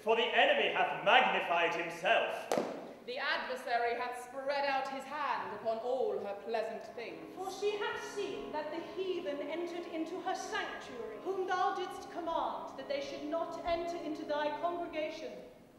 for the enemy hath magnified himself. The adversary hath spread out his hand upon all her pleasant things. For she hath seen that the heathen entered into her sanctuary, whom thou didst command that they should not enter into thy congregation.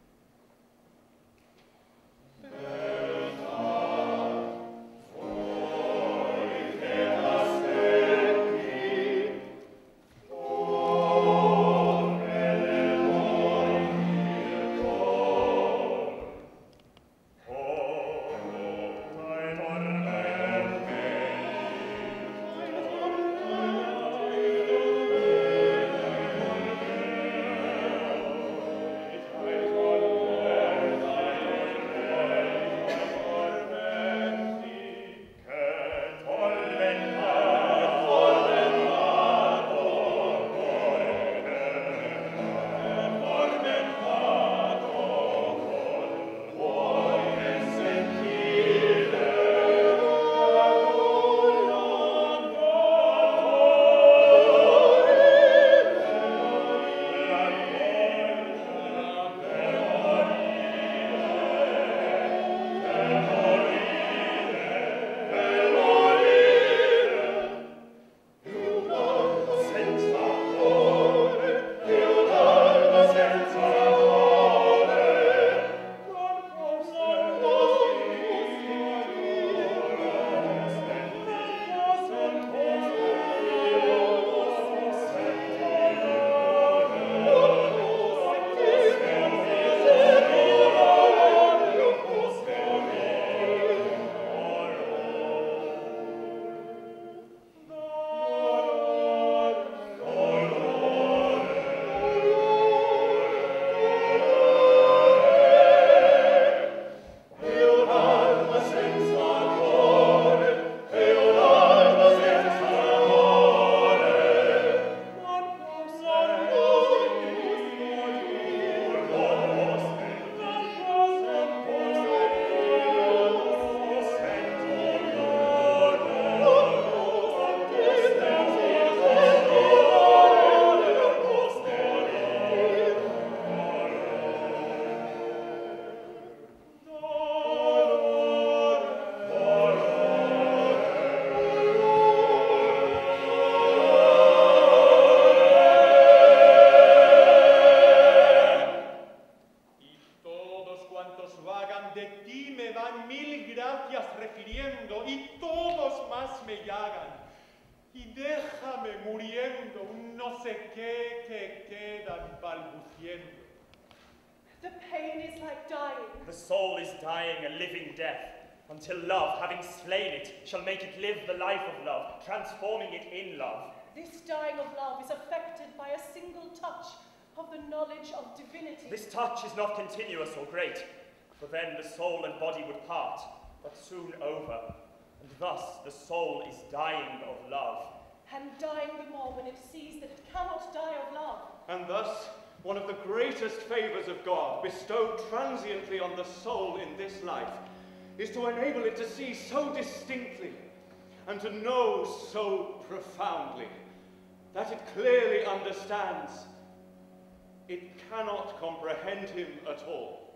The pain is like dying. The soul is dying a living death, until love, having slain it, shall make it live the life of love, transforming it in love. This dying of love is affected by a single touch of the knowledge of divinity. This touch is not continuous or great, for then the soul and body would part, but soon over, and thus the soul is dying of love. And dying the more when it sees that it cannot die of love. And thus, one of the greatest favors of God bestowed transiently on the soul in this life is to enable it to see so distinctly and to know so profoundly that it clearly understands it cannot comprehend him at all.